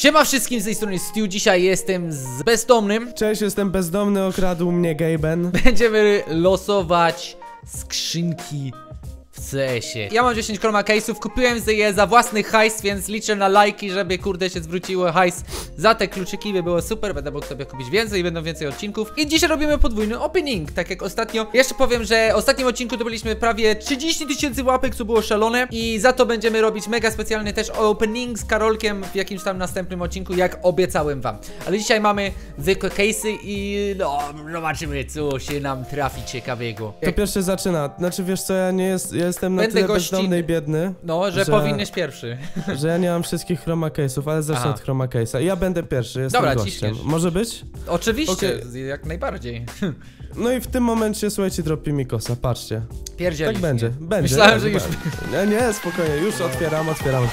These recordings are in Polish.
Siema wszystkim, z tej strony Stu, dzisiaj jestem z bezdomnym. Cześć, jestem bezdomny, okradł mnie Gaben. Będziemy losować skrzynki w CS-ie. Ja mam 10 chroma case'ów, kupiłem je za własny hajs, więc liczę na lajki, żeby kurde się zwróciło hajs za te kluczyki, by było super. Będę mógł sobie kupić więcej i będą więcej odcinków. I dzisiaj robimy podwójny opening, tak jak ostatnio. Jeszcze powiem, że w ostatnim odcinku to byliśmy prawie 30 000 łapek, co było szalone. I za to będziemy robić mega specjalny też opening z Karolkiem w jakimś tam następnym odcinku, jak obiecałem wam. Ale dzisiaj mamy zwykłe case'y i no, zobaczymy, co się nam trafi ciekawego. To pierwszy zaczyna, znaczy wiesz co, ja jestem na tyle bezdomny i biedny. No, że powinnyś pierwszy. Że ja nie mam wszystkich chroma case'ów, ale zacznę od chroma case'a. Ja będę pierwszy, jestem gościem. Ciśniesz. Może być? Oczywiście, jak najbardziej. No i w tym momencie, słuchajcie, dropi mi kosa, patrzcie. Pierdzielisz. Tak będzie, będzie. Myślałem, że już... Nie, spokojnie, już otwieram.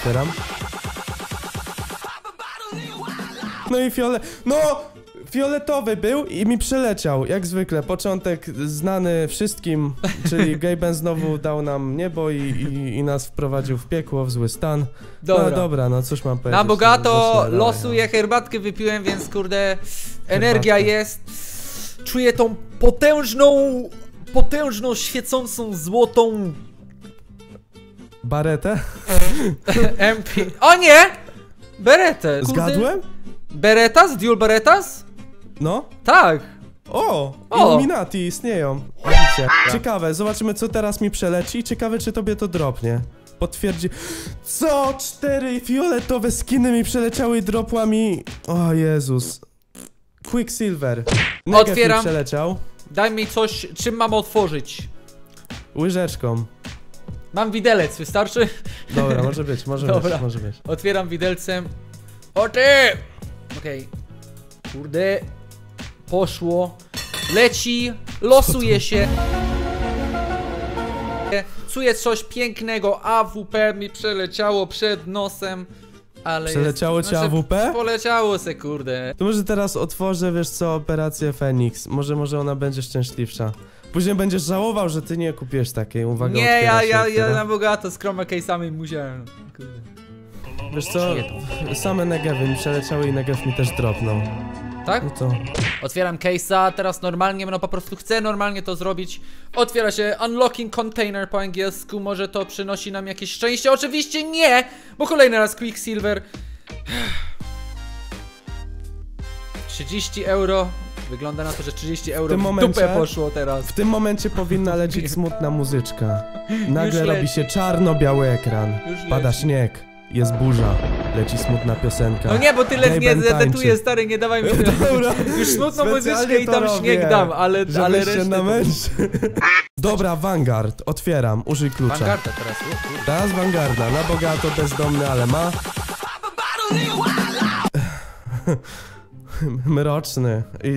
No i fioletowy był i mi przeleciał, jak zwykle. Początek znany wszystkim, czyli Gaben znowu dał nam niebo i nas wprowadził w piekło, w zły stan. Dobra. No dobra, no cóż mam powiedzieć. Na bogato losuję, herbatkę wypiłem, więc kurde, energia jest. Czuję tą potężną, świecącą, złotą... Baretę? MP... O nie! Beretę, kurde. Zgadłem? Beretas? Dual Beretas? No. Tak. O! Illuminati istnieją. Widzicie? Ciekawe, zobaczymy co teraz mi przeleci. Ciekawe czy tobie to dropnie. Potwierdzi... Co? 4 fioletowe skiny mi przeleciały i dropła mi... O Jezus. Quicksilver. Negev otwieram. Mi przeleciał. Daj mi coś, czym mam otworzyć. Łyżeczką. Mam widelec, wystarczy? Dobra, może być. Otwieram widelcem. O ty! Okej. Kurde. Poszło. Leci. Losuje się. Czuję coś pięknego. AWP mi przeleciało przed nosem. Ale przeleciało cię AWP? Poleciało se, kurde. To może teraz otworzę, wiesz co, operację Feniks. Może ona będzie szczęśliwsza. Później będziesz żałował, że ty nie kupisz takiej. Uwaga, nie, ja na bogato z chroma case'ami musiałem. Kurde. Wiesz co, same Negevy mi przeleciały i Negev mi też dropnął. Tak? No to... Otwieram case'a, teraz normalnie, no po prostu chcę normalnie to zrobić. Otwiera się unlocking container po angielsku, może to przynosi nam jakieś szczęście? Oczywiście nie, bo kolejny raz Quicksilver. 30 euro. Wygląda na to, że 30 euro w dupę poszło teraz. W tym momencie powinna lecieć smutna muzyczka. Nagle robi się czarno-biały ekran. Pada śnieg. Jest burza, leci smutna piosenka. No nie, bo tyle nie zedetuję, stary, nie dawaj mi Dobra, już smutną muzyczkę i tam śnieg dam, ale resztę na Dobra, Vanguard, otwieram, użyj klucza. Vanguarda teraz, teraz Vanguarda, na bogato, bezdomny, ale ma... Mroczny i...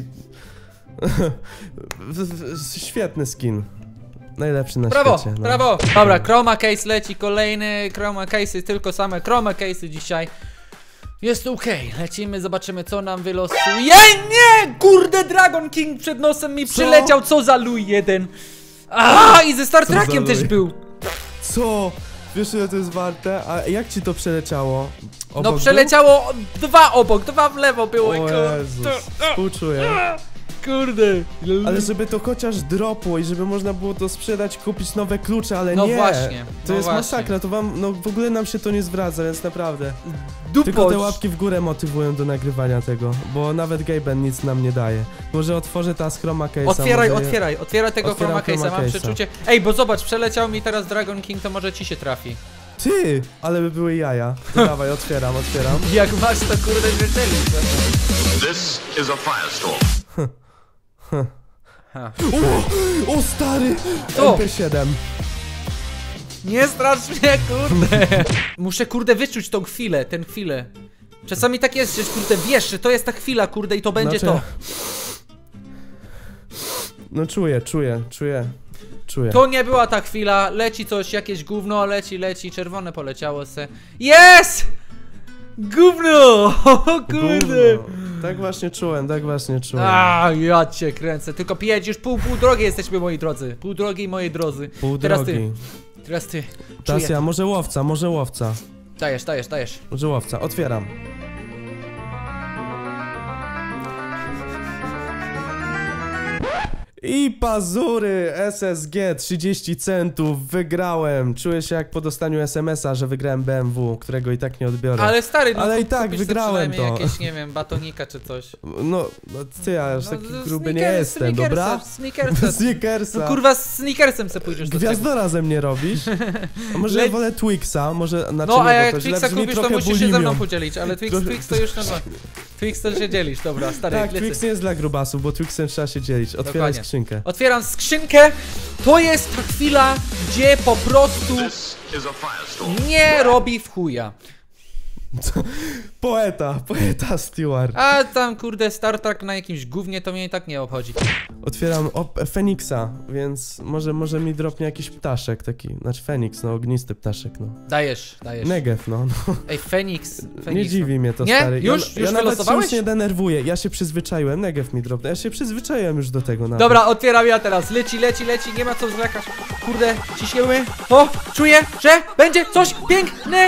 Świetny skin. Najlepszy na świecie. No. Brawo! Dobra, chroma case leci, kolejny chroma case, tylko same chroma case'y dzisiaj. Jest okej, lecimy, zobaczymy co nam wylosuje. Nie! Kurde, Dragon King przed nosem mi przyleciał, co za luj jeden. I ze Star Trekiem też był. Co? Wiesz ile to jest warte? A jak ci to przeleciało? No przeleciało dwa obok, dwa w lewo było. O Jezus, współczuję. Kurde. Ale żeby to chociaż dropło i żeby można było to sprzedać, kupić nowe klucze, ale no nie. Właśnie, to jest masakra, to wam, no w ogóle nam się to nie zwraca, więc naprawdę. Dupoć. Tylko te łapki w górę motywują do nagrywania tego, bo nawet Gaben nic nam nie daje. Może otworzę teraz chroma case'a. Otwieraj tego chroma case'a, mam przeczucie. Ej, bo zobacz, przeleciał mi teraz Dragon King, to może ci się trafi. Ty, ale by były jaja. To dawaj, otwieram. Jak masz to kurde życzeli. This is a firestorm. O stary! Co? MP7. Nie strasz mnie, kurde. Muszę kurde wyczuć tą chwilę, chwilę. Czasami tak jest, że kurde wiesz, że to jest ta chwila, kurde, i to będzie to. No czuję. To nie była ta chwila, leci coś, jakieś gówno, leci, czerwone poleciało se. Jest! Gówno! O kurde! Tak właśnie czułem. Ja cię kręcę, tylko pijać już pół drogi jesteśmy, moi drodzy. Pół drogi, moi drodzy. Teraz ty. Teraz ja, może łowca. Dajesz. Może łowca, otwieram. I pazury SSG 30 centów, wygrałem. Czuję się jak po dostaniu SMS-a, że wygrałem BMW, którego i tak nie odbiorę. Ale stary, no ale i tak kupisz wygrałem sobie to. jakieś, nie wiem, batonika czy coś. No ty, ja już taki gruby nie jestem, dobra? Snickersa. No kurwa, z Snickersem se pójdziesz do Gwiazdora ze mnie robisz? A może wolę Twixa, może znaczy no, a nie, jak to Twixa kupisz, to musisz się ze mną podzielić, ale Twix to już na Twix to się dzielisz, dobra, stary. Tak, Twix nie jest dla grubasów, bo Twixem trzeba się dzielić. Otwieraj Dokładnie. skrzynkę. Otwieram skrzynkę. To jest ta chwila, gdzie po prostu This is a firestorm. nie robi w chuja. Poeta Stewart. A tam kurde Star Trek na jakimś gównie to mnie i tak nie obchodzi. Otwieram Feniksa, więc może mi dropnie jakiś ptaszek taki, znaczy Feniks, no ognisty ptaszek, no. Dajesz. Negev, no. Ej, Feniks. Nie dziwi mnie to, nie? stary. Już ja nawet się wylosowałeś? już nie denerwuję, ja się przyzwyczaiłem, Negev mi dropnę, ja się przyzwyczaiłem już do tego nawet. Dobra, otwieram ja teraz. Leci, nie ma co zwlekać. Kurde, ciśniemy. O, czuję, że będzie coś piękne.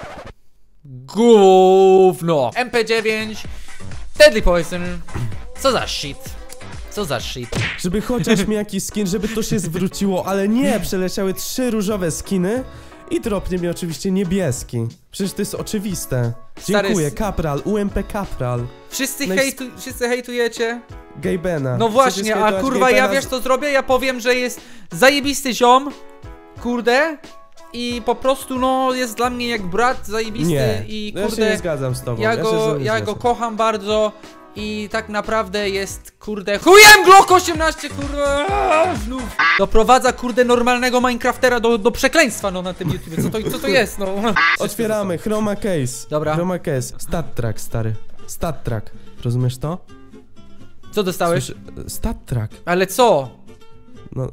Gówno. MP9. Deadly Poison. Co za shit. Żeby chociaż mi jakiś skin, żeby to się zwróciło, ale nie, przeleciały 3 różowe skiny i dropnie mi oczywiście niebieski. Przecież to jest oczywiste. Dziękuję, Kapral, UMP Kapral. Wszyscy hejtujecie. Gejbena. No właśnie, a kurwa ja wiesz co zrobię? Ja powiem, że jest zajebisty ziom. Kurde. I po prostu no jest dla mnie jak brat zajebisty nie, i ja kurde. się nie zgadzam z tobą. Ja go kocham bardzo. I tak naprawdę jest, kurde, chujem Glock 18, kurde, znów doprowadza, kurde, normalnego Minecraftera do przekleństwa, no, na tym YouTubie, co to jest, no. Otwieramy, Chroma Case. Dobra. Chroma Case, Stat Track, stary. Stat Track, rozumiesz to? Co dostałeś? Stat Track. Ale co? No,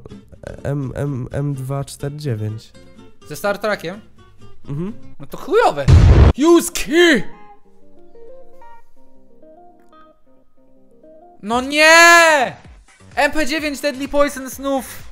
M249. Ze Star Trekiem? Mhm. No to chujowe. Use key! No nie! MP9 Deadly Poison znów.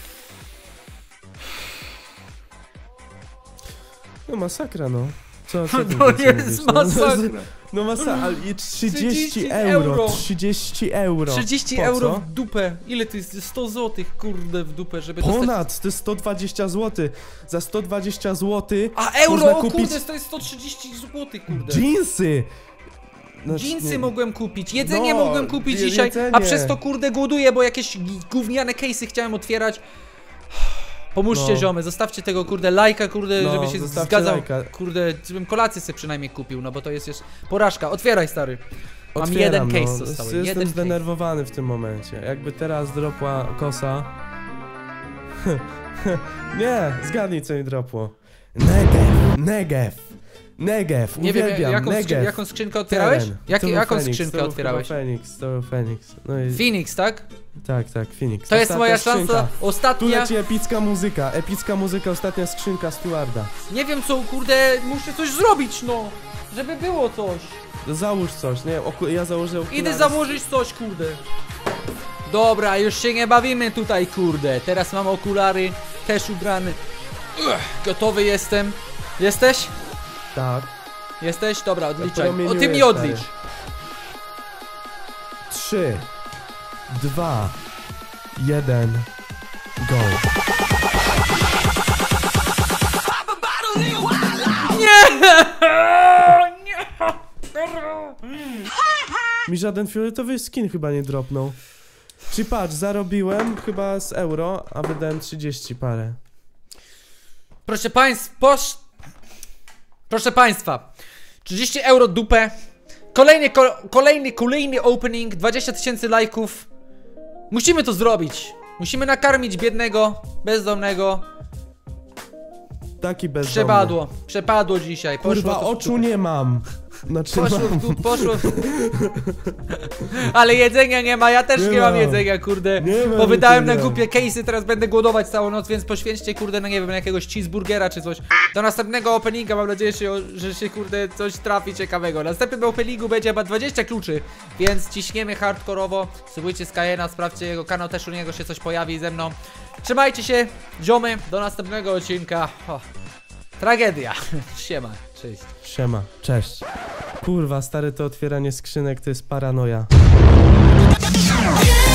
No masakra, no. Co To jest masakra. No masakra, ale i 30 euro. 30 euro. 30 Po euro co? w dupę. Ile to jest? 100 zł, kurde, w dupę, żeby Ponad, to jest 120 zł. Za 120 zł. A euro, można o kupić kurde, to jest 130 zł, kurde. Jeansy! Jeansy mogłem kupić, jedzenie No, mogłem kupić dzisiaj, jedzenie. a przez to kurde głoduję, bo jakieś gówniane case'y chciałem otwierać. Pomóżcie ziomy, zostawcie tego kurde lajka, kurde, No, żeby się zostawcie zgadzał, lajka. kurde, żebym kolację sobie przynajmniej kupił, no bo to jest już porażka. Otwieraj, stary. Mam Otwieram, jeden case no. zostały, Jestem jeden zdenerwowany w tym momencie. Jakby teraz dropła kosa. Nie, zgadnij co mi dropło. Negev. Nie wiem, Negev. jaką skrzynkę otwierałeś? Jaką Phoenix, skrzynkę otwierałeś? To był Phoenix. No i... Phoenix, tak? Tak, Phoenix. To jest Ostatnia moja skrzynka. szansa, Tu ostatnia. leci epicka muzyka, ostatnia skrzynka Stewarda. Nie wiem co, kurde, muszę coś zrobić, no. Żeby było coś. Załóż coś, nie? Ja założę okulary. Idę założyć coś, kurde. Dobra, już się nie bawimy tutaj, kurde. Teraz mam okulary, też ubrany. Gotowy jestem. Jesteś? Tak. Jesteś? Dobra, odliczaj. promieniuję, O, ty mi odlicz. 3, 2, 1, go. Mi żaden fioletowy skin chyba nie dropnął. Czy patrz, zarobiłem chyba z euro, a wydałem 30 parę. Proszę państwa, 30 euro dupę. Kolejny opening, 20 000 lajków. Musimy to zrobić. Musimy nakarmić biednego, bezdomnego. Taki bezdomny. Przepadło dzisiaj. Kurwa, oczu nie mam. Znaczy Poszło. Ale jedzenia nie ma, ja też nie mam jedzenia, kurde. Bo wydałem na głupie case'y, teraz będę głodować całą noc, więc poświęćcie, kurde, no nie wiem, na jakiegoś cheeseburgera czy coś. Do następnego openinga mam nadzieję, że się, kurde, coś trafi ciekawego. Na następnym openingu będzie chyba 20 kluczy, więc ciśniemy hardkorowo. Subujcie Skyena, sprawdźcie jego kanał, też u niego się coś pojawi ze mną. Trzymajcie się, ziomy, do następnego odcinka. Tragedia. Siema, cześć. Siema, cześć. Kurwa, stary, to otwieranie skrzynek to jest paranoja.